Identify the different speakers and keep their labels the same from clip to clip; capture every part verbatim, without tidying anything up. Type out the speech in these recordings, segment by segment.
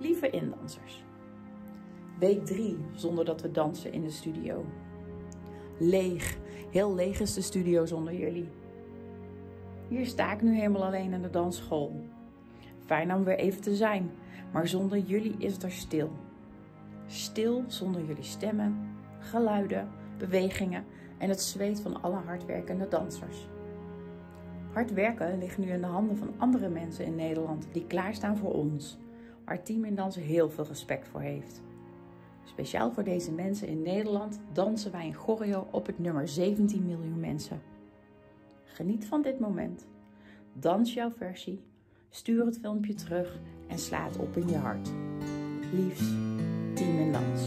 Speaker 1: Lieve indansers. Week drie zonder dat we dansen in de studio. Leeg, heel leeg is de studio zonder jullie. Hier sta ik nu helemaal alleen in de dansschool. Fijn om weer even te zijn, maar zonder jullie is het er stil. Stil zonder jullie stemmen, geluiden, bewegingen en het zweet van alle hardwerkende dansers. Hard werken ligt nu in de handen van andere mensen in Nederland die klaarstaan voor ons, waar Teamindans heel veel respect voor heeft. Speciaal voor deze mensen in Nederland dansen wij in Choreo op het nummer zeventien miljoen mensen. Geniet van dit moment, dans jouw versie, stuur het filmpje terug en sla het op in je hart. Liefs, Teamindans.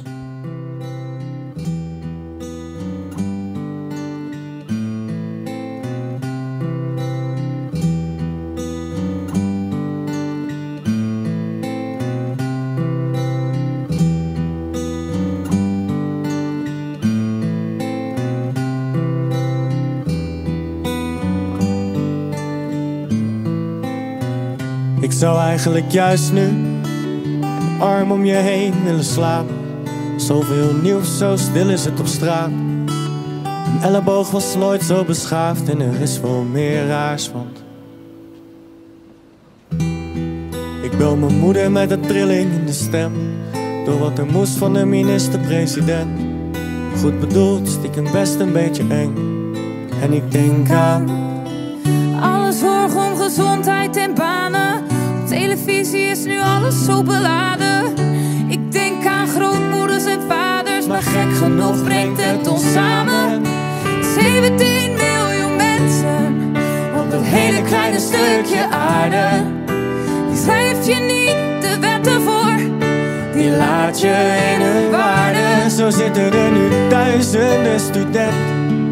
Speaker 2: Ik zou eigenlijk juist nu een arm om je heen willen slapen. Zoveel nieuws, zo stil is het op straat. Een elleboog was nooit zo beschaafd en er is wel meer raars, want ik bel mijn moeder met een trilling in de stem, door wat er moest van de minister-president. Goed bedoeld, stiekem best een beetje eng. En ik denk aan
Speaker 3: alle zorg om gezondheid en banen. Op televisie is nu alles zo beladen. Ik denk aan grootmoeders en vaders, maar gek genoeg brengt het ons samen. zeventien miljoen mensen op dat hele kleine stukje aarde. Die schrijf je niet de wetten voor, die laat je in hun waarde.
Speaker 2: Zo zitten er nu duizenden studenten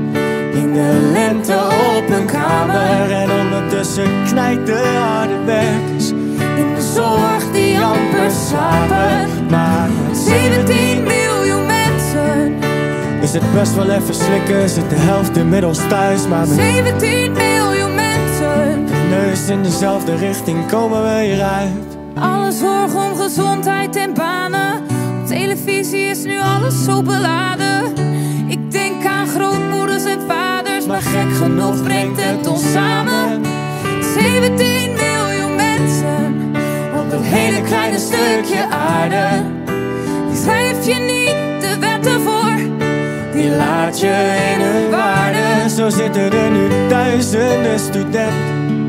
Speaker 2: in de lente op een kamer. En ondertussen knijpt de harde werkers
Speaker 3: in de zorg die amper slapen.
Speaker 2: Maar
Speaker 3: zeventien miljoen mensen
Speaker 2: is het best wel even slikken, zit de helft inmiddels thuis. Maar met
Speaker 3: zeventien miljoen mensen,
Speaker 2: de neus in dezelfde richting komen we hieruit.
Speaker 3: alle zorg om gezondheid en banen. Op televisie is nu alles zo beladen. Ik denk aan grootmoeders en vaders, maar gek genoeg brengt het ons samen. zeventien miljoen mensen op dat hele kleine stukje aarde. Die schrijf je niet de wetten voor, die laat je in hun waarde.
Speaker 2: Zo zitten er nu duizenden studenten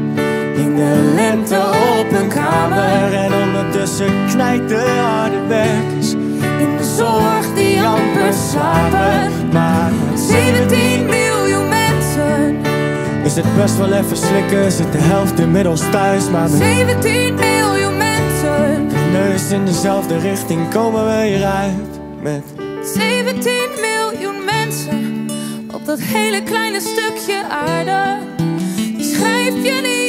Speaker 2: in de lente op een kamer. En ondertussen knijpt de harde werkers
Speaker 3: in de zorg die amper slapen.
Speaker 2: Maar
Speaker 3: zeventien miljoen mensen
Speaker 2: is het best wel even slikken, zit de helft inmiddels thuis. Maar met
Speaker 3: zeventien miljoen mensen,
Speaker 2: de neus in dezelfde richting komen we hieruit. Met
Speaker 3: zeventien miljoen mensen op dat hele kleine stukje aarde. Die schrijf je niet